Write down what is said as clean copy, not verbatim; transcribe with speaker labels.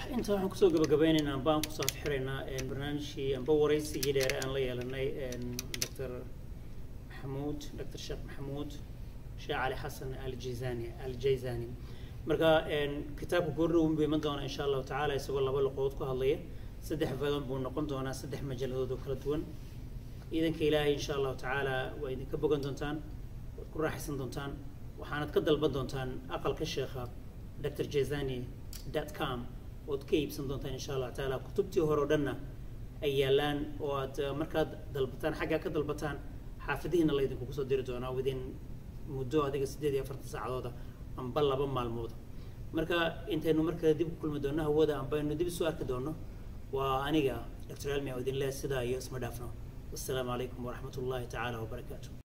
Speaker 1: inta waxaan kusoo gabagabaynaynaa baan ku soo xiraynaa barnaamijkii amba waraysigii dheer aan la yeelanay Dr. Sheikh Maxamuud Sheikh Ali Xasan Al-Jayzani marka kitaabku goorna uu biiman doona insha Allah ta'ala isagoo laba luqad ku hadlaya saddex fadan buu noqon doonaa saddex majalladood oo kala duwan idanka Ilaahay insha Allah ta'ala way idinka bogan doontaan ku raaxaysan doontaan waxaanad ka dalban doontaan aqalka sheekha drjayzani.com oo ka iibsan doontaan insha Allah ta'ala kutubtii hore oo dhanna ay yaalaan oo aad markaad dalbataan xagga ka dalbataan xaafadihiina la idinku soo diri doonaa within muddo adiga 48 saacadood amba 2 maalmood marka intaynu markaa dib u kulmi doonaa hawada amba inuu dib soo arki doono waa aniga Dr. Almi oo idin leeyahay sida iyo isma dhaafno. Wassalaamu alaykum wa rahmatullahi ta'ala wa barakatuh.